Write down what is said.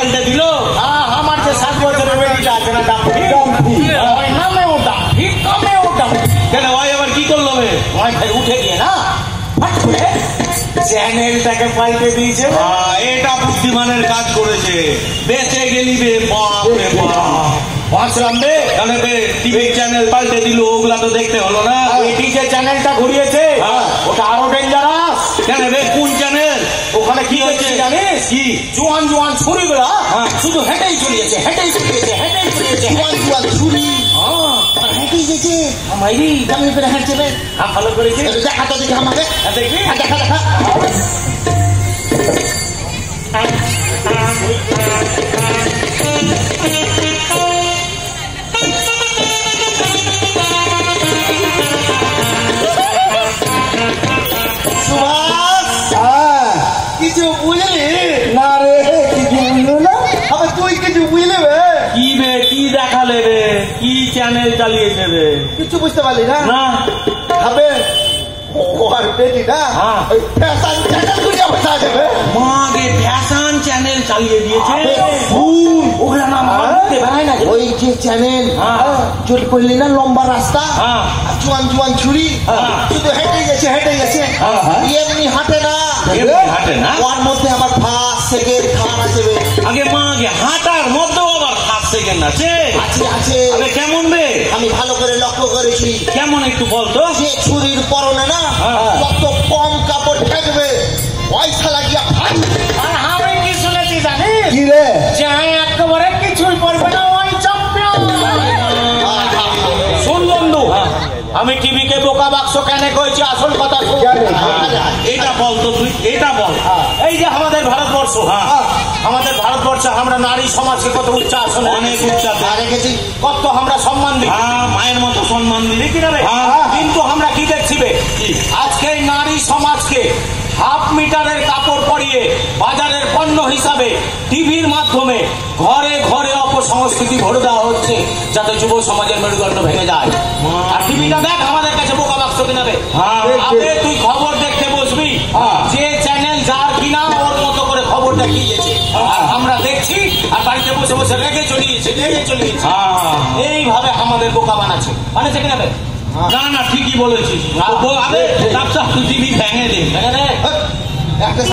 পাল্টে দিল। আমার যে 7 বছরের বেটিটা আছে না, নামেও ডাম্পি, কামেও ডাম্পি। কেন ভাই আবার কি করলো? উঠে গিয়ে না ফট করে চ্যানেলটাকে পাল্টে দিয়েছে। এটা বুদ্ধিমানের কাজ করেছে। বেঁচে গেলি বে, বাপ রে বাপ। বাঁচলাম বে। তাহলে টিভি চ্যানেল পাল্টে দিল, ওগুলা তো দেখতে হলো না। এটি যে চ্যানেলটা ঘুরিয়েছে ওটা আরো ডেঞ্জারাস। কেন বে, কোন চ্যানেল? ওখানে কি হয়েছে জানিস? কি? জোয়ান জোয়ান ছুরিগুলা শুধু হেঁটেই চলিয়েছে, হেঁটেই চলিয়েছে, হেঁটেই চলিয়েছে। জোয়ান জোয়ান ছুরি হেঁটেই গেছে। আমারই দামি করে হাঁটছে বে। ভালো করেছে। দেখা তো দেখি আমাকে, দেখবি? দেখা দেখা। কিছু বুঝলি না রে? কিছু বুঝলো না? আবার তুই কিছু বুঝলি বে? কি বে, কি দেখালে বে? কি চ্যানেল চালিয়েছে বে? কিছু বুঝতে পারলি না? না। হবে ও আর বেটি না ওই ফ্যাশন চ্যানেল গুলিয়ে বসা যাবে। মাগে ফ্যাশন চ্যানেল চালিয়ে দিয়েছে। ওগুলা নাম বলতে পারে না। ওই যে চ্যানেল চল করলি না, লম্বা রাস্তা, জোয়ান জোয়ান ছুরি, শুধু হেঁটে গেছে, হেঁটে গেছে। এমনি হাঁটে না, হাঁটে না। ওর মধ্যে আবার ফার্স্ট সেকেন্ড থার্ড আছে বে। আগে মাগে হাঁটার মধ্যেও আবার ফার্স্ট সেকেন্ড আছে। আছে আছে। আরে কেমন বে? আমি ভালো করে লক্ষ্য করেছি। কেমন একটু বলতো? যে ছুরির পরনে না যত কম কাপড় থাকবে পয়সা লাগিয়া ফাঁস। আর আমি কি শুনেছি জানিস? কি রে? যে একেবারে কিছুই করবে না ওই চ্যাম্পিয়ন। শুন বন্ধু, আমি টিভিকে বোকা বাক্স কেন কইছি, আসল কথা শুন। এটা বল তো তুই, এটা বল। এই যে আমাদের ভারতবর্ষ, আমাদের ভারতবর্ষে আমরা নারী সমাজকে কত উচ্চ আসনে, অনেক উচ্চাতে রেখেছি, কত আমরা সম্মান দিই, মায়ের মতো সম্মান দিলি কি না রে? কিন্তু আমরা কি দেখছি বে? আজকে নারী সমাজকে হাফ মিটারের কাপড় পরিয়ে বাজারের পণ্য হিসাবে টিভির মাধ্যমে ঘরে ঘরে অপসংস্কৃতি ভরে দেওয়া হচ্ছে, যাতে যুব সমাজের মেরুদণ্ড ভেঙে যায়। আর টিভিটা দেখ আমাদের কাছে বোকা বাক্স কিনা বে। আবে তুই খবর দেখতে বসবি, যে চ্যানেল যার কিনা ওর মতো করে খবর দেখিয়েছে, আর আমরা দেখছি আর বাড়িতে বসে বসে রেগে চলিয়েছে, রেগে চলিয়েছে। এইভাবে আমাদের বোকা বানাচ্ছে, বানাচ্ছে কিনা বে? না না, ঠিকই বলেছিস। আবে টিভি ভেঙে দে।